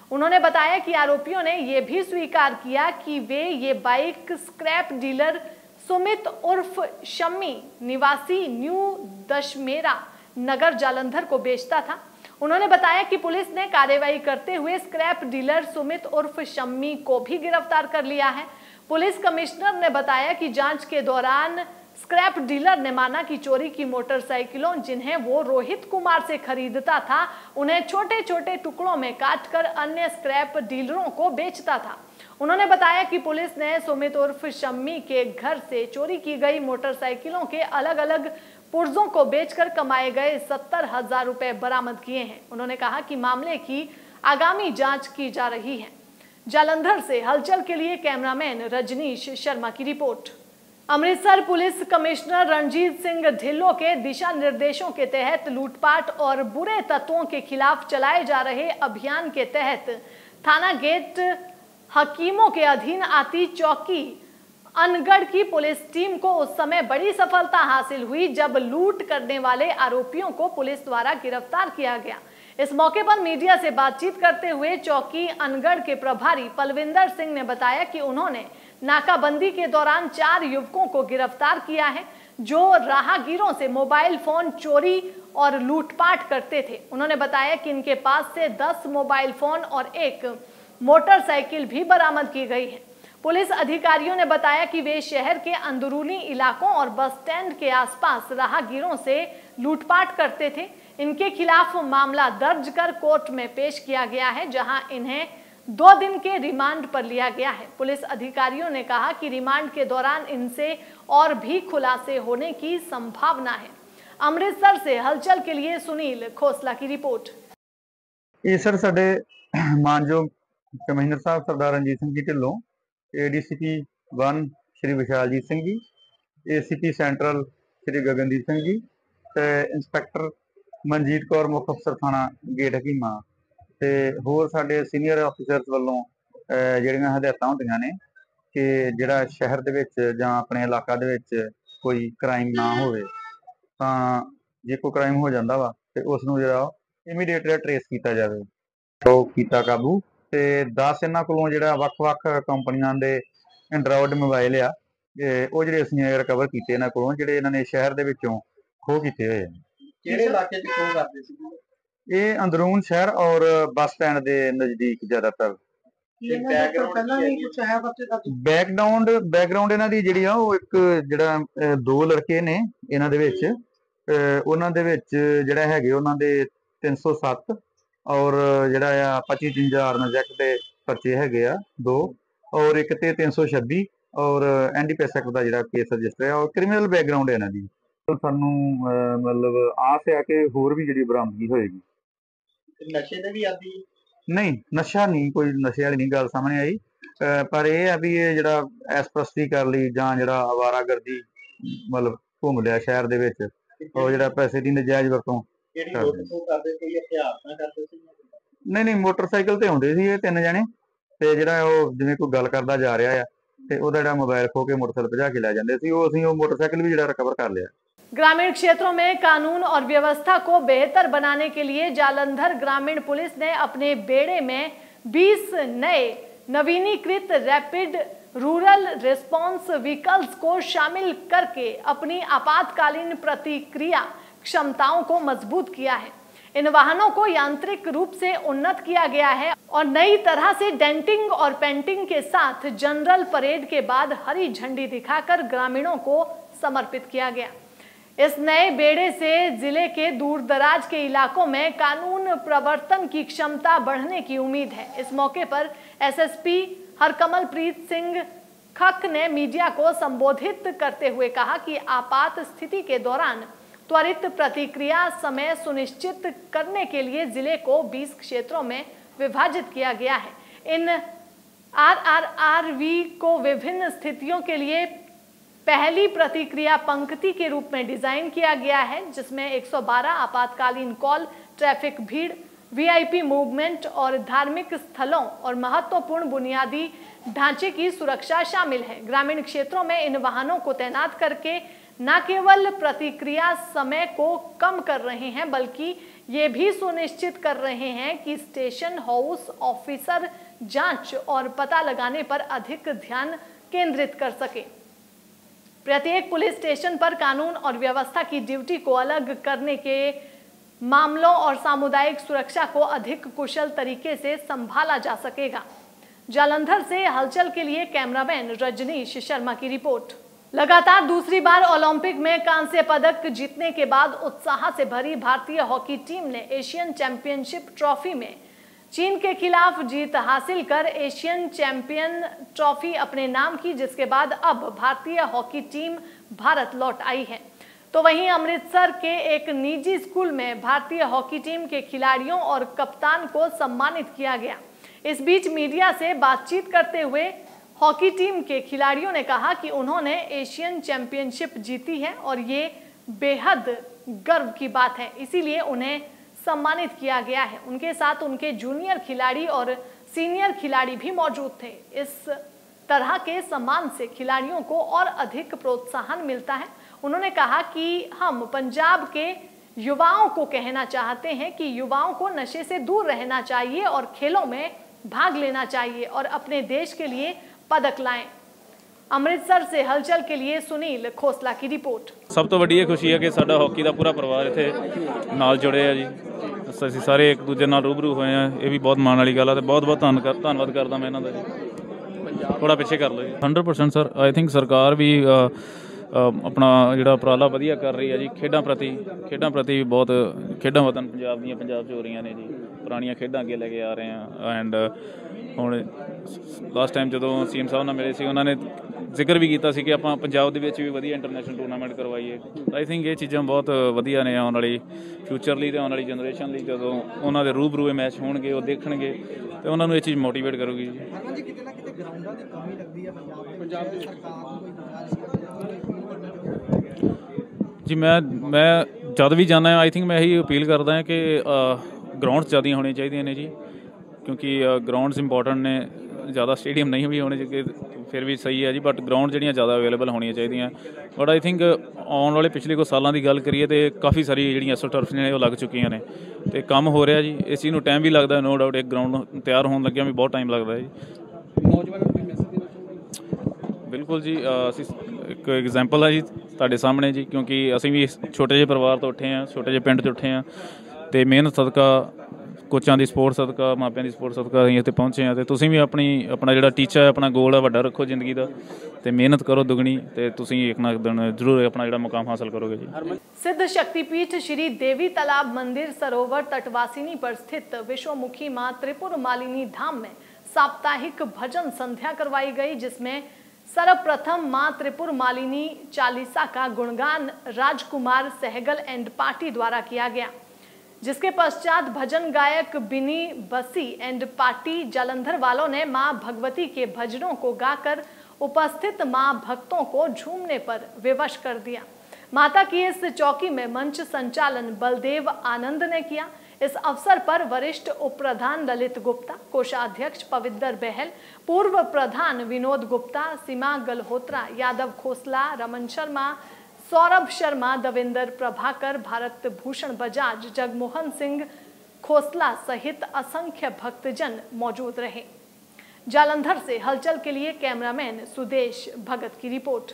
उन्होंने बताया कि आरोपियों ने यह भी स्वीकार किया कि वे ये बाइक स्क्रैप डीलर सुमित उर्फ शम्मी निवासी न्यू दशमेरा नगर जालंधर को बेचता था। उन्होंने बताया कि पुलिस ने कार्रवाई करते हुए स्क्रैप डीलर सुमित उर्फ शम्मी को भी गिरफ्तार कर लिया है। पुलिस कमिश्नर ने बताया कि जांच के दौरान स्क्रैप डीलर ने माना कि चोरी की मोटरसाइकिलों जिन्हें वो रोहित कुमार से खरीदता था उन्हें छोटे छोटे टुकड़ों में काटकर अन्य स्क्रैप डीलरों को बेचता था। उन्होंने बताया कि पुलिस ने सुमित उर्फ शम्मी के घर से चोरी की गई मोटरसाइकिलों के अलग अलग पुर्जों को बेचकर कमाए गए सत्तर हजार रुपए बरामद किए हैं। उन्होंने कहा कि मामले की आगामी जांच की जा रही है। जालंधर से हलचल के लिए कैमरामैन रजनीश शर्मा की report. Amritsar police commissioner Ranjit Singh Dhillon के दिशा निर्देशों के तहत लूटपाट और बुरे तत्वों के खिलाफ चलाए जा रहे अभियान के तहत थाना गेट हकीमों के अधीन आती चौकी अनगढ़ की पुलिस टीम को उस समय बड़ी सफलता हासिल हुई जब लूट करने वाले आरोपियों को पुलिस द्वारा गिरफ्तार किया गया। इस मौके पर मीडिया से बातचीत करते हुए चौकी अनगढ़ के प्रभारी पलविंदर सिंह ने बताया कि उन्होंने नाकाबंदी के दौरान चार युवकों को गिरफ्तार किया है जो राहगीरों से मोबाइल फोन चोरी और लूटपाट करते थे। उन्होंने बताया कि इनके पास से दस मोबाइल फोन और एक मोटरसाइकिल भी बरामद की गई है। पुलिस अधिकारियों ने बताया कि वे शहर के अंदरूनी इलाकों और बस स्टैंड के आसपास राहगीरों से लूटपाट करते थे। इनके खिलाफ मामला दर्ज कर कोर्ट में पेश किया गया है, जहां इन्हें दो दिन के रिमांड पर लिया गया है। पुलिस अधिकारियों ने कहा कि रिमांड के दौरान इनसे और भी खुलासे होने की संभावना है। अमृतसर से हलचल के लिए सुनील खोसला की रिपोर्ट। ये सर साडे मानयोग कमिश्नर साहब Sardar Ranjit Singh ji Dhillon, ADCP one Shri Vishaljit Singh ji, ACP central Shri Gagandeep Singh ji ते इंस्पैक्टर मनजीत कौर मुख अफसर थाना गेट हकीमा ते होर साडे सीनियर अफसर्स वालों जिहड़ियां हदायतां हुंदियां ने कि जिहड़ा शहर दे विच जां अपने इलाका दे विच कोई क्राइम ना होवे तां जे कोई क्राइम हो जांदा वा ते उस नूं जिहड़ा इमीडिएट ट्रेस कीता जावे। तो कीता काबू ते दस इन्हां कोलों जिहड़ा वक्-वक् कंपनियां दे एंड्रॉयड मोबाइल आ ਉਹ ਜਿਹੜੇ ਅਸੀਂ ਰਿਕਵਰ ਕੀਤੇ ਇਹਨਾਂ ਕੋਲੋਂ ਜਿਹੜੇ ਇਹਨਾਂ ਨੇ ਸ਼ਹਿਰ ਦੇ ਵਿੱਚੋਂ ਖੋਹ ਕੀਤੇ ਹੋਏ ਨੇ। ਕਿਹੜੇ ਇਲਾਕੇ 'ਚ ਖੋਹ ਕਰਦੇ ਸੀ? ਇਹ ਅੰਦਰੂਨ ਸ਼ਹਿਰ ਔਰ ਬੱਸ ਸਟੈਂਡ ਦੇ ਨਜ਼ਦੀਕ ਜ਼ਿਆਦਾਤਰ। ਬੈਕਗਰਾਉਂਡ ਬੈਕਗਰਾਉਂਡ ਇਹਨਾਂ ਦੀ ਜਿਹੜੀ ਆ ਉਹ ਇੱਕ ਜਿਹੜਾ ਦੋ ਲੜਕੇ ਨੇ ਇਹਨਾਂ ਦੇ ਵਿੱਚ, ਉਹਨਾਂ ਦੇ ਵਿੱਚ ਜਿਹੜਾ ਹੈਗੇ ਉਹਨਾਂ ਦੇ ਤਿੰਨ ਸੌ ਸੱਤ ਔਰ ਜਿਹੜਾ ਆ ਪੱਚੀ ਹਜ਼ਾਰ ਨਜੈਕ ਦੇ ਪਰਚੇ ਹੈਗੇ ਆ ਦੋ, ਔਰ ਇੱਕ ਤੇ ਤਿੰਨ ਸੌ ਛੱਬੀ और एनडीपीएस एक्ट का जिहड़ा केस रजिस्टर है और क्रिमिनल बैकग्राउंड है इन्हां दी। तो सानू मतलब आस है कि होर भी जिहड़ी बरामदगी होएगी। नशे दे भी आदी नहीं, नशा नहीं, कोई नशे वाली नहीं गल सामने आई, पर यह है भी ये जिहड़ा ऐसप्रस्ती कर ली जां जिहड़ा आवारागर्दी मतलब घूम लिया शहर दे विच और जिहड़ा पैसे दी नजायज वरतों नहीं नहीं मोटरसाइकिल ते आउंदे सी ये तीन जने ते जिहड़ा ओह जिवें कोई गल करदा जा रिहा है मोबाइल खो के मोटरसाइकिल भजा के लै जाते थे, वो असीं वो मोटरसाइकिल भी रिकवर कर लिया। ग्रामीण क्षेत्रों में कानून और व्यवस्था को बेहतर बनाने के लिए जालंधर ग्रामीण पुलिस ने अपने बेड़े में बीस नए नवीनीकृत रैपिड रूरल रिस्पांस व्हीकल्स को शामिल करके अपनी आपातकालीन प्रतिक्रिया क्षमताओं को मजबूत किया है। इन वाहनों को यांत्रिक रूप से उन्नत किया गया है और नई तरह से डेंटिंग और पेंटिंग के साथ जनरल परेड के बाद हरी झंडी दिखाकर ग्रामीणों को समर्पित किया गया। इस नए बेड़े से जिले के दूर दराज के इलाकों में कानून प्रवर्तन की क्षमता बढ़ने की उम्मीद है। इस मौके पर एसएसपी हरकमलप्रीत सिंह खक ने मीडिया को संबोधित करते हुए कहा कि आपात स्थिति के दौरान त्वरित प्रतिक्रिया समय सुनिश्चित करने के लिए जिले को बीस क्षेत्रों में विभाजित किया गया है। इन आरआरआरवी को विभिन्न स्थितियों के लिए पहली प्रतिक्रिया पंक्ति के रूप में डिजाइन किया गया है, जिसमें एक सौ बारह आपातकालीन कॉल, ट्रैफिक भीड़, वीआईपी मूवमेंट और धार्मिक स्थलों और महत्वपूर्ण बुनियादी ढांचे की सुरक्षा शामिल है। ग्रामीण क्षेत्रों में इन वाहनों को तैनात करके न केवल प्रतिक्रिया समय को कम कर रहे हैं बल्कि ये भी सुनिश्चित कर रहे हैं कि स्टेशन हाउस ऑफिसर जांच और पता लगाने पर अधिक ध्यान केंद्रित कर सके। प्रत्येक पुलिस स्टेशन पर कानून और व्यवस्था की ड्यूटी को अलग करने के मामलों और सामुदायिक सुरक्षा को अधिक कुशल तरीके से संभाला जा सकेगा। जालंधर से हलचल के लिए कैमरामैन रजनीश शर्मा की रिपोर्ट। लगातार दूसरी बार ओलंपिक में कांस्य पदक जीतने के बाद उत्साह से भरी भारतीय हॉकी टीम ने एशियन चैंपियनशिप ट्रॉफी में चीन के खिलाफ जीत हासिल कर एशियन चैंपियन ट्रॉफी अपने नाम की, जिसके बाद अब भारतीय हॉकी टीम भारत लौट आई है। तो वहीं अमृतसर के एक निजी स्कूल में भारतीय हॉकी टीम के खिलाड़ियों और कप्तान को सम्मानित किया गया। इस बीच मीडिया से बातचीत करते हुए हॉकी टीम के खिलाड़ियों ने कहा कि उन्होंने एशियन चैंपियनशिप जीती है और ये बेहद गर्व की बात है, इसीलिए उन्हें सम्मानित किया गया है। उनके साथ उनके जूनियर खिलाड़ी और सीनियर खिलाड़ी भी मौजूद थे। इस तरह के सम्मान से खिलाड़ियों को और अधिक प्रोत्साहन मिलता है। उन्होंने कहा कि हम पंजाब के युवाओं को कहना चाहते हैं कि युवाओं को नशे से दूर रहना चाहिए और खेलों में भाग लेना चाहिए और अपने देश के लिए पदक लाएं। अमृतसर से हलचल के लिए सुनील खोसला की रिपोर्ट। सब तो वड्डी खुशी है कि साडा हॉकी का पूरा परिवार इत्थे नाल जुड़े है जी। ਅਸੀਂ ਸਾਰੇ ਇੱਕ ਦੂਜੇ ਨਾਲ ਰੂਬਰੂ ਹੋਏ ਆ, ਇਹ ਵੀ ਬਹੁਤ ਮਾਣ ਵਾਲੀ ਗੱਲ ਆ ਤੇ ਬਹੁਤ ਬਹੁਤ ਧੰਨ ਧੰਨਵਾਦ ਕਰਦਾ ਮੈਂ ਇਹਨਾਂ ਦਾ ਜੀ। ਥੋੜਾ ਪਿੱਛੇ ਕਰ ਲਓ ਜੀ। Hundred percent sir I think ਸਰਕਾਰ ਵੀ ਆਪਣਾ ਜਿਹੜਾ ਉਪਰਾਲਾ ਵਧੀਆ ਕਰ ਰਹੀ ਹੈ ਜੀ। ਖੇਡਾਂ ਪ੍ਰਤੀ ਖੇਡਾਂ ਪ੍ਰਤੀ ਵੀ ਬਹੁਤ ਖੇਡਾਂ ਵਤਨ ਪੰਜਾਬ ਦੀਆਂ ਪੰਜਾਬ 'ਚ ਹੋ ਰਹੀਆਂ ਨੇ ਜੀ। ਪੁਰਾਣੀਆਂ ਖੇਡਾਂ ਅੱਗੇ ਲੈ ਕੇ ਆ ਰਹੇ ਆ ਐਂਡ ਹੁਣ ਲਾਸਟ ਟਾਈਮ ਜਦੋਂ ਸੀ ਐਮ ਸਾਹਿਬ ਨਾਲ ਮਿਲੇ ਸੀ ਉਹਨਾਂ ਨੇ ਜ਼ਿਕਰ ਵੀ ਕੀਤਾ ਸੀ ਕਿ ਆਪਾਂ ਪੰਜਾਬ ਦੇ ਵਿੱਚ ਵੀ ਵਧੀਆ ਇੰਟਰਨੈਸ਼ਨਲ ਟੂਰਨਾਮੈਂਟ ਕਰਵਾਈਏ। ਆਈ ਥਿੰਕ ਇਹ ਚੀਜ਼ਾਂ ਬਹੁਤ ਵਧੀਆ ਨੇ ਆਉਣ ਵਾਲੀ ਫਿਊਚਰ ਲਈ ਤੇ ਆਉਣ ਵਾਲੀ ਜਨਰੇਸ਼ਨ ਲਈ। ਜਦੋਂ ਉਹਨਾਂ ਦੇ ਰੂਬਰੂ ਇਹ ਮੈਚ ਹੋਣਗੇ ਉਹ ਦੇਖਣਗੇ ਤੇ ਉਹਨਾਂ ਨੂੰ ਇਹ ਚੀਜ਼ ਮੋਟੀਵੇਟ ਕਰੂਗੀ ਜੀ। ਜੀ ਮੈਂ ਮੈਂ ਜਦ ਵੀ ਜਾਣਾ ਆਈ ਥਿੰਕ ਮੈਂ ਇਹੀ ਅਪੀਲ ਕਰਦਾ ਹਾਂ ਕਿ ਗਰਾਊਂਡਸ ਜ਼ਿਆਦਾ ਹੋਣੀਆਂ ਚਾਹੀਦੀਆਂ ਨੇ ਜੀ, ਕਿਉਂਕਿ ਗਰਾਊਂਡਸ ਇੰਪੋਰਟੈਂਟ ਨੇ। ज़्यादा स्टेडियम नहीं भी होने चाहिए फिर भी सही है जी, बट ग्राउंड ਜਿਹੜੀਆਂ ज़्यादा अवेलेबल होनी चाहिए। बट आई थिंक आने वाले पिछले कुछ सालों की गल करिए तो काफ़ी सारी ਜਿਹੜੀਆਂ ਐਸੋ ਟਰਫ ਨੇ ਉਹ ਲੱਗ ਚੁੱਕੀਆਂ ਨੇ ਤੇ ਕੰਮ ਹੋ ਰਿਹਾ ਜੀ। ਇਸ ਚੀਜ਼ ਨੂੰ ਟਾਈਮ ਵੀ ਲੱਗਦਾ, नो डाउट। एक ग्राउंड ਤਿਆਰ ਹੋਣ ਲੱਗਿਆ ਵੀ ਬਹੁਤ ਟਾਈਮ ਲੱਗਦਾ ਜੀ। ਬਿਲਕੁਲ ਜੀ, ਅਸੀਂ ਇੱਕ ਐਗਜ਼ਾਮਪਲ ਹੈ ਜੀ ਤੁਹਾਡੇ ਸਾਹਮਣੇ ਜੀ, ਕਿਉਂਕਿ ਅਸੀਂ ਵੀ ਛੋਟੇ ਜਿਹੇ ਪਰਿਵਾਰ ਤੋਂ ਉੱਠੇ ਹਾਂ, ਛੋਟੇ ਜਿਹੇ ਪਿੰਡ 'ਚ ਉੱਠੇ ਹਾਂ ਤੇ ਮਿਹਨਤ ਸਦਕਾ ਕੋਚਾਂ ਦੀ ਸਪੋਰਟ ਸਦਕਾ ਮਾਪਿਆਂ ਦੀ ਸਪੋਰਟ ਸਦਕਾ ਅਸੀਂ ਇੱਥੇ ਪਹੁੰਚੇ ਹਾਂ। ਤੇ ਤੁਸੀਂ ਵੀ ਆਪਣੀ ਆਪਣਾ ਜਿਹੜਾ ਟੀਚਾ ਹੈ, ਆਪਣਾ ਗੋਲ ਹੈ ਵੱਡਾ ਰੱਖੋ ਜ਼ਿੰਦਗੀ ਦਾ ਤੇ ਮਿਹਨਤ ਕਰੋ ਦੁਗਣੀ ਤੇ ਤੁਸੀਂ ਇੱਕ ਨਾ ਇੱਕ ਦਿਨ ਜ਼ਰੂਰ ਆਪਣਾ ਜਿਹੜਾ ਮੁਕਾਮ ਹਾਸਲ करोगे जी। सिद्ध शक्तिपीठ श्री देवी तालाब मंदिर सरोवर तटवासिनी पर स्थित विश्वमुखी मां त्रिपुर मालिनी धाम में साप्ताहिक भजन संध्या करवाई गई, जिसमें सर्वप्रथम मां त्रिपुर मालिनी चालीसा का गुणगान राजकुमार सहगल एंड पार्टी द्वारा किया गया, जिसके पश्चात भजन गायक बिनी बसी एंड पार्टी जालंधर वालों ने मां भगवती के भजनों को गाकर उपस्थित मां भक्तों को झूमने पर विवश कर दिया। माता की इस चौकी में मंच संचालन बलदेव आनंद ने किया। इस अवसर पर वरिष्ठ उप प्रधान ललित गुप्ता, कोषाध्यक्ष पवित्र बहल, पूर्व प्रधान विनोद गुप्ता, सीमा गल्होत्रा, यादव खोसला, रमन शर्मा, सौरभ शर्मा, दविंदर प्रभाकर, भारत भूषण बजाज, जगमोहन सिंह खोसला सहित असंख्य भक्तजन मौजूद रहे। जालंधर से हलचल के लिए कैमरामैन सुदेश भगत की रिपोर्ट।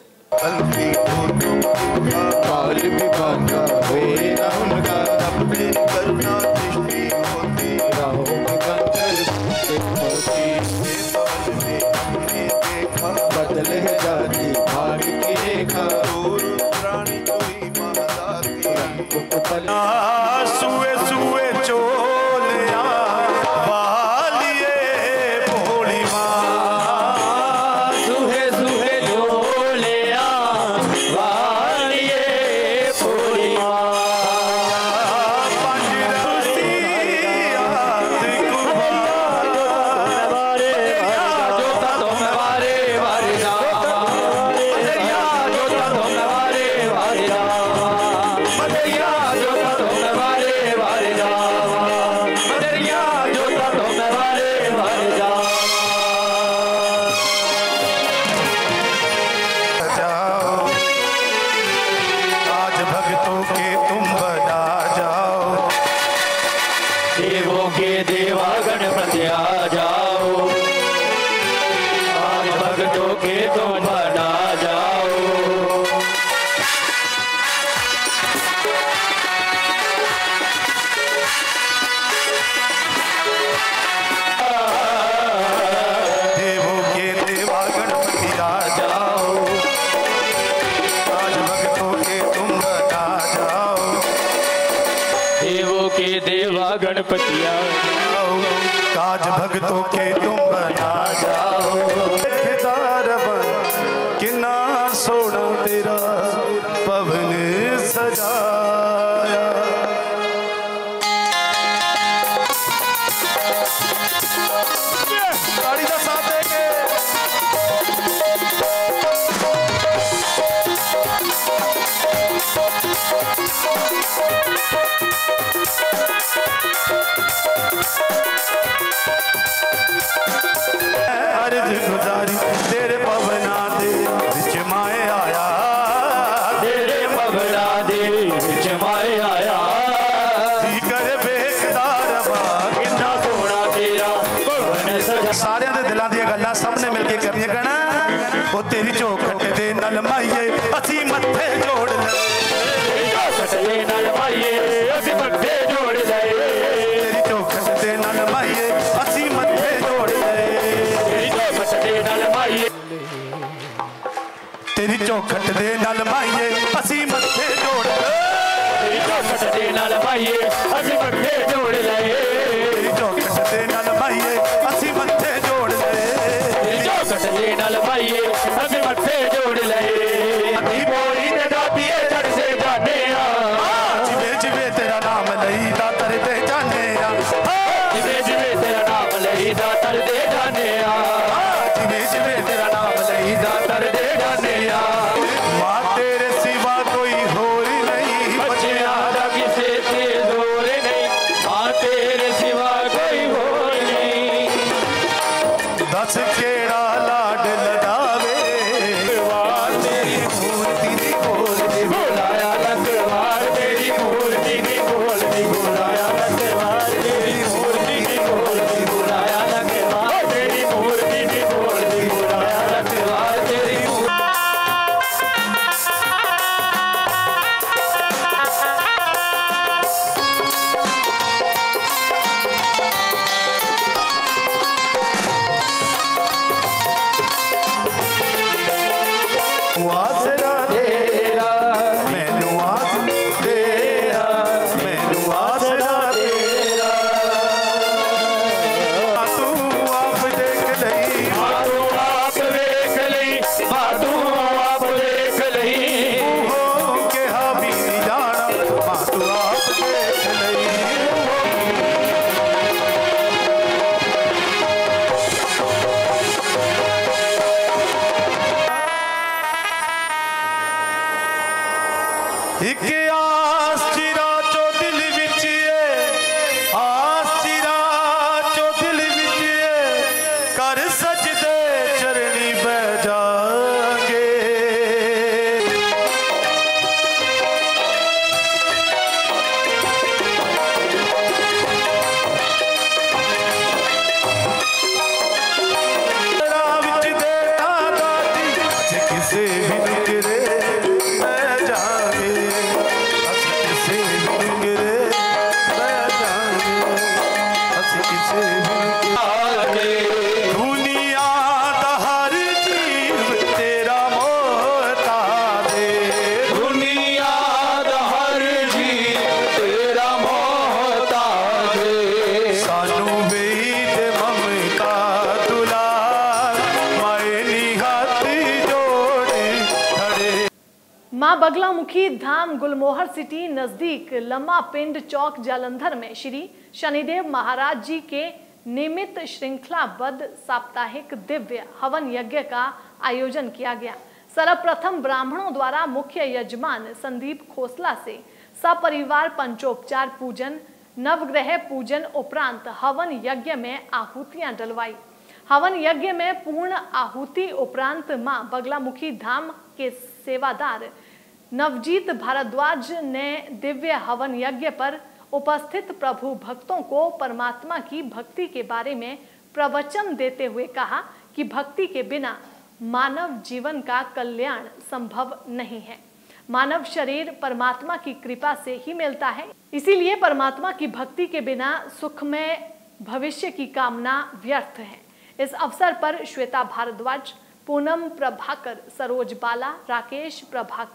सुए सुए चोलिया वालिए भोली माँ, सुहे सुहे चोलिया वालिए भोली के देवा गणपतिया काज भक्तों के तुम बना जाओ ठेकेदार बन किन्ना सोना तेरा पवन सजाया गाड़ी का साथ देंगे अर्ज गुजारी तेरे पवना दे विच माए आया तेरे पवना दे विच माए आया जी कर बेकदार बाग किन्ना सोना तेरा पवन सजा सारे दे दिलां दी गल्लां सबने मिल के करनियां कहना ओ तेरी चौखट दे नल माईए असी मत्थे जोड़ ले चौखट दे नल माईए असी मत्थे जोड़ ले तेरी चौखट दे नल माईए असी मत्थे जोड़ ले तेरी चौखट दे नल माईए तेरी चौखट दे नल माईए असी मत्थे जोड़ ले तेरी चौखट दे नल माईए असी मत्थे जोड़ ले तेरी चौखट दे नल माईए असी मत्थे जोड़ ले तेरी चौखट दे नल माईए असी मत्थे जोड़ ले अधी बोरी ते दातिए चढ़ से जाने आ जिवे जिवे तेरा नाम लई दातर दे जाने आ जिवे जिवे तेरा नाम लई दातर दे जाने आ जिवे जिवे तेरा नाम लई दातर दे जाने आ मां तेरे सिवा कोई होर नहीं बच्चियां दा किसे ते जोर नहीं मां तेरे सिवा कोई होर नहीं दस केड़ा लाड लडावे वार तेरी मूर्ति दी बोल दी बोलाया लखवार तेरी मूर्ति दी बोल दी बोलाया लखवार तेरी मूर्ति दी बोल दी बोलाया लखवार तेरी मूर्ति दी बोल दी बोलाया लखवार तेरी आसरा तेरा मैनू आस तेरा मैनू आसरा तेरा तू आप देख लई तू आप देख लई तू आप देख लई हो के हाबी नहीं जाना मां तू आप देख लई एक आस चिरा चो दिल विच है आस चिरा चो दिल विच है कर सजदे चरणी बह जागे विच देता दाती जे किसे भी निकरे बह जागे ਅਸੀਂ ਕਿਸੇ ਵੀ ਨਿਗਰੇ ਬਹਿ ਜਾਗੇ ਅਸੀਂ ਕਿਸੇ ਵੀ ਨਿਗਰੇ ਦੁਨੀਆ ਦਾ ਹਰ ਜੀਵ ਤੇਰਾ ਮੋਹਤਾਜ दुनिया दा हर जीव तेरा मोहताज ਸਾਨੂੰ ਵੇਈ ਤੇ ਮਮਤਾ ਦੁਲਾਰ ਮਾਏ ਨੀ ਹੱਥ ਜੋੜੇ ਖੜੇ मां बगलामुखी धाम गुलमोहर सिटी नजदीक लम्मा पिंड चौक जालंधर में श्री शनिदेव महाराज जी के निमित्त श्रृंखलाबद्ध साप्ताहिक दिव्य हवन यज्ञ का आयोजन किया गया। सर्वप्रथम ब्राह्मणों द्वारा मुख्य यजमान संदीप खोसला से सपरिवार पंचोपचार पूजन नवग्रह पूजन उपरांत हवन यज्ञ में आहुतियां डलवाई। हवन यज्ञ में पूर्ण आहुति उपरांत मां बगलामुखी धाम के सेवादार नवजीत भारद्वाज ने दिव्य हवन यज्ञ पर उपस्थित प्रभु भक्तों को परमात्मा की भक्ति के बारे में प्रवचन देते हुए कहा कि भक्ति के बिना मानव जीवन का कल्याण संभव नहीं है। मानव शरीर परमात्मा की कृपा से ही मिलता है, इसीलिए परमात्मा की भक्ति के बिना सुखमय भविष्य की कामना व्यर्थ है। इस अवसर पर श्वेता भारद्वाज, पूनम प्रभाकर, सरोज बाला, राकेश प्रभाकर,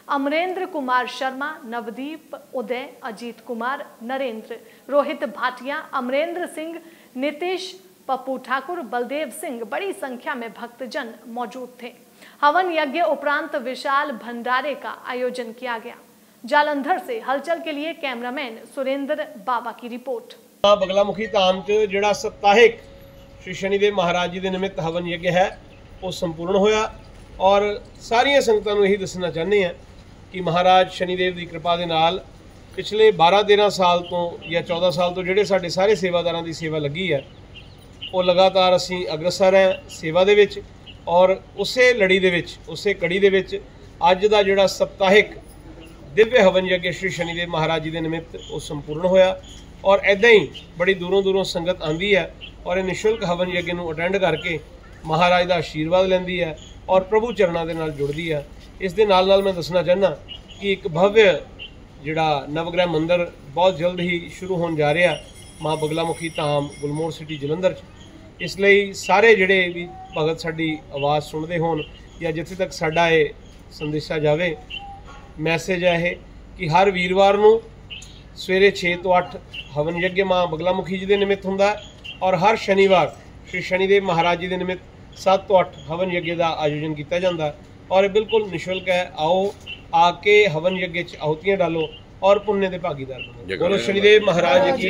अमरेंद्र कुमार शर्मा, नवदीप, उदय, अजीत कुमार, नरेंद्र, रोहित भाटिया, अमरेंद्र सिंह, नीतीश, पप्पू ठाकुर, बलदेव सिंह बड़ी संख्या में भक्तजन मौजूद थे। हवन यज्ञ उपरांत विशाल भंडारे का आयोजन किया गया। जालंधर से हलचल के लिए कैमरामैन सुरेंद्र बाबा की रिपोर्ट। बगलामुखी धाम च जिहड़ा सप्ताहिक श्री शनिदेव महाराज जी के निमित्त हवन यज्ञ है वो संपूर्ण होया और सारिया संगतां नूं यही दसना चाहते हैं कि महाराज शनिदेव की कृपा के नाल पिछले बारह तेरह साल तो या चौदह साल तो जिहड़े साडे सारे सेवादारां की सेवा लगी है वो लगातार असीं अग्रसर हैं सेवा दे विच और उसे लड़ी दे विच उसे कड़ी दे विच अज दा जिहड़ा सप्ताहिक दिव्य हवन यज्ञ श्री शनिदेव महाराज जी के निमित्त वो संपूर्ण होया और ऐदा ही बड़ी दूरों दूरों संगत आती है और निशुल्क हवन यज्ञ नूं अटेंड करके महाराज का आशीर्वाद लैंदी है और प्रभु चरणों के नाल जुड़ती है। इस दे नाल नाल मैं दसना चाहना कि एक भव्य जिहड़ा नवग्रह मंदिर बहुत जल्द ही शुरू होने जा रहा माँ बगलामुखी धाम गुलमोहर सिटी जलंधर। इसलिए सारे जिहड़े भी भगत साडी आवाज़ सुनते होण या जिथे तक साडा ये संदेशा जाए मैसेज है यह कि हर वीरवार नूं सवेरे छे तो अठ हवन यज्ञ माँ बगलामुखी जी के निमित्त हुंदा और हर शनिवार श्री शनिदेव महाराज जी के निमित्त सात तो अठ हवन यज्ञ का आयोजन किया जाता और बिल्कुल निशुल्क है। आओ आके हवन यज्ञ च आहुतियां डालो और पुण्य के भागीदार बनो। बोलो शनिदेव महाराज की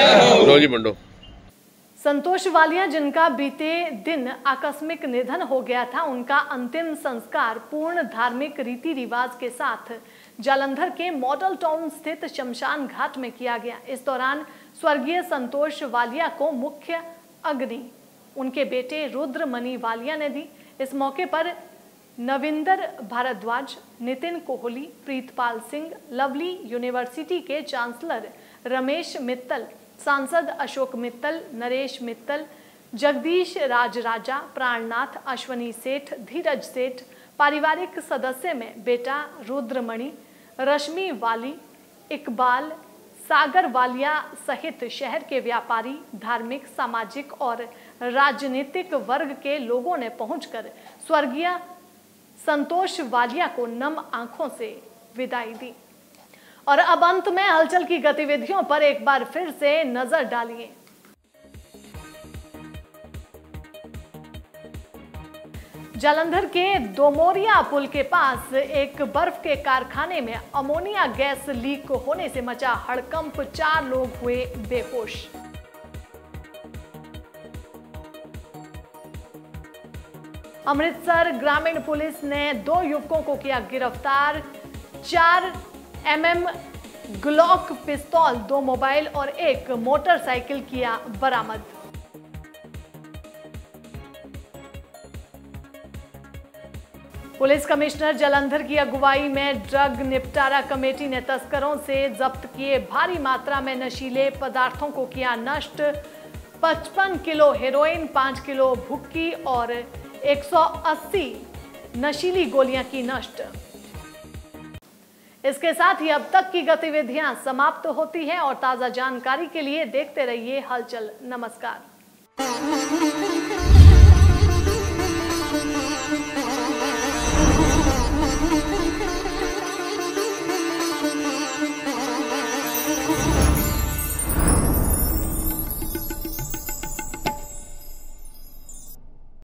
जय। संतोष वालिया, जिनका बीते दिन आकस्मिक निधन हो गया था, उनका अंतिम संस्कार पूर्ण धार्मिक रीति रिवाज के साथ जालंधर के मॉडल टाउन स्थित शमशान घाट में किया गया। इस दौरान स्वर्गीय संतोष वालिया को मुख्य अग्नि उनके बेटे रुद्रमणि वालिया ने दी। इस मौके पर नविंदर भारद्वाज, नितिन कोहली, प्रीतपाल सिंह, लवली यूनिवर्सिटी के चांसलर रमेश मित्तल, सांसद अशोक मित्तल, नरेश मित्तल, जगदीश राजराजा, प्राणनाथ, अश्वनी सेठ, धीरज सेठ, पारिवारिक सदस्य में बेटा रुद्रमणि, रश्मि वाली, इकबाल, सागर वालिया सहित शहर के व्यापारी, धार्मिक, सामाजिक और राजनीतिक वर्ग के लोगों ने पहुंचकर स्वर्गीय संतोष वालिया को नम आंखों से विदाई दी। और अब अंत में हलचल की गतिविधियों पर एक बार फिर से नजर डालिए। जालंधर के दोमोरिया पुल के पास एक बर्फ के कारखाने में अमोनिया गैस लीक होने से मचा हड़कंप, चार लोग हुए बेहोश। अमृतसर ग्रामीण पुलिस ने दो युवकों को किया गिरफ्तार। चार एम एम ग्लॉक पिस्तौल, दो मोबाइल और एक मोटरसाइकिल किया बरामद। पुलिस कमिश्नर जालंधर की अगुवाई में ड्रग निपटारा कमेटी ने तस्करों से जब्त किए भारी मात्रा में नशीले पदार्थों को किया नष्ट। पचपन किलो हेरोइन, पाँच किलो भुक्की और एक सौ अस्सी नशीली गोलियां की नष्ट। इसके साथ ही अब तक की गतिविधियां समाप्त होती हैं और ताजा जानकारी के लिए देखते रहिए हलचल। नमस्कार।